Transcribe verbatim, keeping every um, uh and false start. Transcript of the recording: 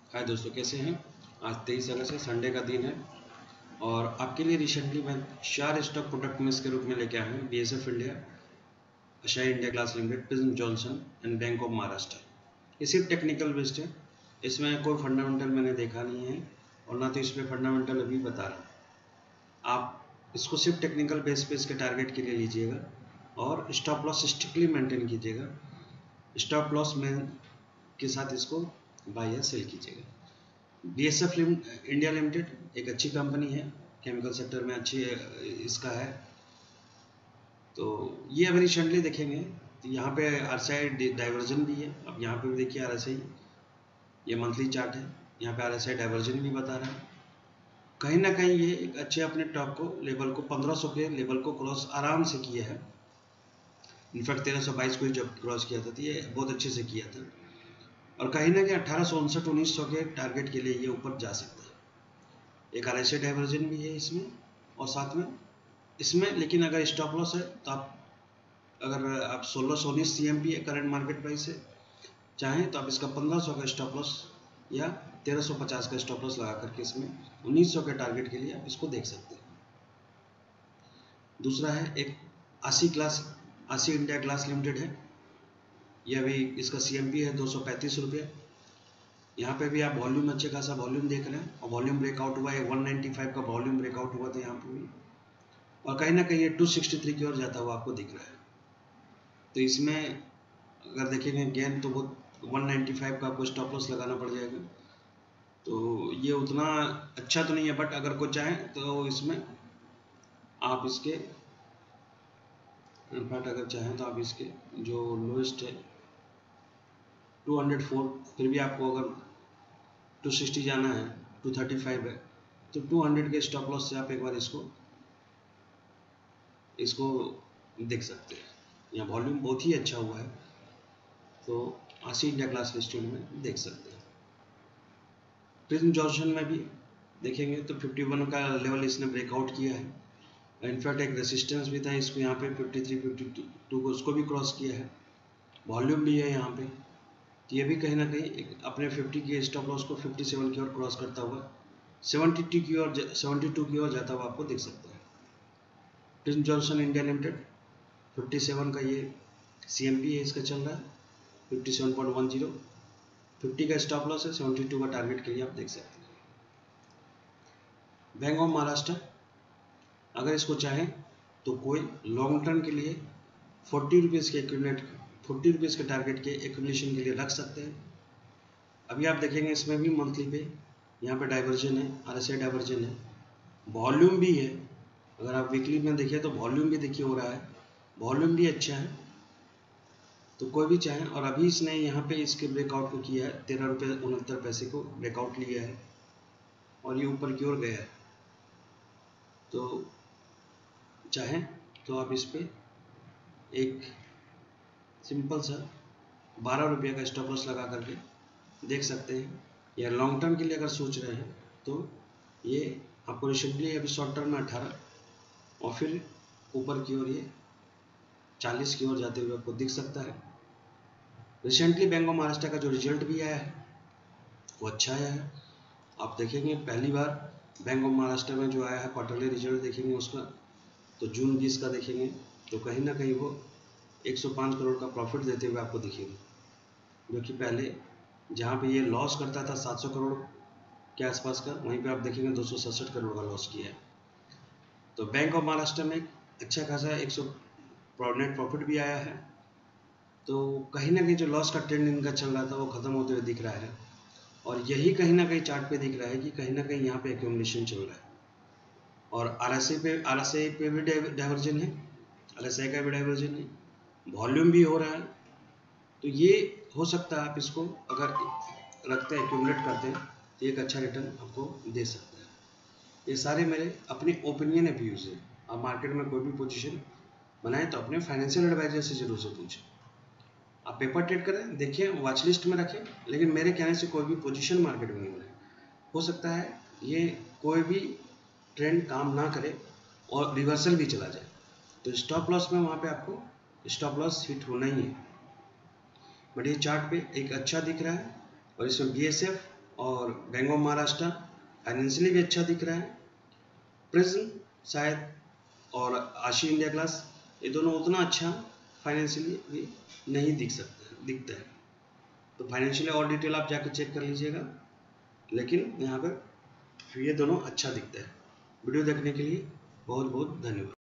हाय दोस्तों, कैसे हैं। आज तेईस अगस्त है, संडे का दिन है और आपके लिए रिसेंटली मैं चार स्टॉक प्रोडक्ट मिस के रूप में लेके आया हूँ। BSF India, Asahi India glass limited, prism Johnson and bank of Maharashtra. ये सिर्फ टेक्निकल बेस्ड है, इसमें कोई फंडामेंटल मैंने देखा नहीं है और ना तो इसमें फंडामेंटल अभी बता रहा। आप इसको सिर्फ टेक्निकल बेस पे इसके टारगेट के लिए लीजिएगा और स्टॉप लॉस स्ट्रिक्टली मेंटेन कीजिएगा। स्टॉप लॉस में के साथ इसको बाय या सेल कीजिएगा। बीएसएफ इंडिया लिमिटेड एक अच्छी कंपनी है, केमिकल सेक्टर में अच्छी इसका है। तो ये अभी रिसेंटली देखेंगे तो यहाँ पे आरएसआई डाइवर्जन भी है। अब यहाँ पे भी देखिए आरएसआई, ये मंथली चार्ट है, यहाँ पे आरएसआई डाइवर्जन भी बता रहा है। कहीं ना कहीं ये एक अच्छे अपने टॉप को लेवल को पंद्रह सौ के लेवल को क्रॉस आराम से किया है। इनफैक्ट तेरह सौ बाईस को जब क्रॉस किया था तो ये बहुत अच्छे से किया था और कहीं ना कहीं अठारह सौ उनसठ उन्नीस सौ के टारगेट के लिए ये ऊपर जा सकता है। एक आरएसआई डाइवर्जन भी है इसमें और साथ में इसमें, लेकिन अगर स्टॉप लॉस है तो आप अगर आप सोलह सौ उन्नीस सी एम पी है करंट मार्केट प्राइस से चाहें तो आप इसका पंद्रह सौ का स्टॉप लॉस या तेरह सौ पचास का स्टॉप लॉस लगा करके इसमें उन्नीस सौ के टारगेट के लिए आप इसको देख सकते हैं। दूसरा है एक आशी ग्लास, आशी इंडिया ग्लास लिमिटेड है। यह भी इसका सी एम पी है दो सौ पैंतीस रुपये। यहाँ पे भी आप वॉल्यूम अच्छे खासा वॉल्यूम देख रहे हैं और वॉल्यूम ब्रेकआउट हुआ है, एक सौ पचानवे का वॉल्यूम ब्रेकआउट हुआ था यहाँ पे भी और कहीं ना कहीं ये दो सौ तिरसठ की ओर जाता हुआ आपको दिख रहा है। तो इसमें अगर देखेंगे गेन तो बहुत एक सौ पचानवे का आपको स्टॉप लॉस लगाना पड़ जाएगा। तो ये उतना अच्छा तो नहीं है, बट अगर कोई चाहे तो इसमें आप इसके इनफैक्ट अगर चाहें तो आप इसके जो लोएस्ट है दो सौ चार, फिर भी आपको अगर दो सौ साठ जाना है, दो सौ पैंतीस है तो दो सौ के स्टॉप लॉस से आप एक बार इसको इसको देख सकते हैं। यहाँ वॉल्यूम बहुत ही अच्छा हुआ है तो आशी इंडिया ग्लास लिस्टेड में देख सकते हैं। प्रिज्म जॉनसन में भी देखेंगे तो इक्यावन का लेवल इसने ब्रेकआउट किया है। इनफैक्ट एक रेसिस्टेंस भी था इसको यहाँ पे तिरेपन, बावन को उसको भी क्रॉस किया है। वॉल्यूम भी है यहाँ पे, तो ये भी कहीं ना कहीं एक अपने पचास के स्टॉप लॉस को सत्तावन की ओर क्रॉस करता हुआ बहत्तर की ओर बहत्तर की ओर जाता हुआ आपको देख सकता है। प्रिज्म जॉनसन इंडिया लिमिटेड सत्तावन का ये सीएमपी है, इसका चल रहा है सत्तावन पॉइंट दस, पचास का स्टॉप लॉस है, बहत्तर का टारगेट के लिए आप देख सकते हैं। बैंक ऑफ महाराष्ट्र, अगर इसको चाहें तो कोई लॉन्ग टर्म के लिए फोर्टी रुपीज़ के इक्विवेलेंट फोर्टी रुपीज़ के टारगेट के एक्यूमुलेशन के लिए रख सकते हैं। अभी आप देखेंगे इसमें भी मंथली पे यहाँ पे डाइवर्जन है, आरएसआई डाइवर्जन है, वॉल्यूम भी है। अगर आप वीकली में देखिए तो वॉल्यूम भी देखिए हो रहा है, वॉल्यूम भी अच्छा है। तो कोई भी चाहे, और अभी इसने यहाँ पे इसके ब्रेकआउट को किया है, तेरह रुपये उनहत्तर पैसे को ब्रेकआउट लिया है और ये ऊपर की ओर गया है। तो चाहें तो आप इस पर एक सिंपल सा बारह रुपये का स्टॉप लॉस लगा करके देख सकते हैं। या लॉन्ग टर्म के लिए अगर सोच रहे हैं तो ये आपको रिसेंटली अभी शॉर्ट टर्म में अठारह और फिर ऊपर की ओर ये चालीस की ओर जाते हुए आपको दिख सकता है। रिसेंटली बैंक ऑफ महाराष्ट्र का जो रिजल्ट भी आया है वो अच्छा आया है। आप देखेंगे पहली बार बैंक ऑफ महाराष्ट्र में जो आया है क्वार्टरली रिजल्ट देखेंगे उसका, तो जून बीस का देखेंगे तो कहीं ना कहीं वो एक सौ पाँच करोड़ का प्रॉफिट देते हुए आपको दिखेगा, जो कि पहले जहाँ पे ये लॉस करता था सात सौ करोड़ के आसपास का, वहीं पे आप देखेंगे दो सौ सड़सठ करोड़ का लॉस किया है। तो बैंक ऑफ महाराष्ट्र में अच्छा खासा एक सौ नेट प्रॉफिट भी आया है। तो कहीं ना कहीं जो लॉस का ट्रेंड इनका चल रहा था वो ख़त्म होते हुए दिख रहा है और यही कहीं ना कहीं चार्ट पे दिख रहा है कि कहीं ना कहीं यहाँ पे एक्यूमुलेशन चल रहा है। और आरएसआई पे आरएसआई पे भी डाइवर्जन है, आरएसआई का भी डाइवर्जन है, वॉल्यूम भी हो रहा है। तो ये हो सकता है आप इसको अगर रखते हैं, एक्यूमुलेट करते हैं तो एक अच्छा रिटर्न आपको दे सकता है। ये सारे मेरे अपने ओपिनियन है, व्यूज़ है। आप मार्केट में कोई भी पोजीशन बनाएं तो अपने फाइनेंशियल एडवाइजर से जरूर से पूछें। आप पेपर ट्रेड करें, देखिए, वॉच लिस्ट में रखें, लेकिन मेरे कहने से कोई भी पोजीशन मार्केट में नहीं बनाए। हो सकता है ये कोई भी ट्रेंड काम ना करे और रिवर्सल भी चला जाए, तो स्टॉप लॉस में वहाँ पे आपको स्टॉप लॉस हिट होना ही है। बट ये चार्ट पे एक अच्छा दिख रहा है और इसमें बीएसएफ और बैंक ऑफ महाराष्ट्र फाइनेंशियली भी अच्छा दिख रहा है। प्रिज्म शायद और आशी इंडिया ग्लास ये दोनों उतना अच्छा फाइनेंशियली भी नहीं दिख सकता दिखता है। तो फाइनेंशियली और डिटेल आप जाकर चेक कर लीजिएगा, लेकिन यहाँ पर ये दोनों अच्छा दिखता है। वीडियो देखने के लिए बहुत बहुत धन्यवाद।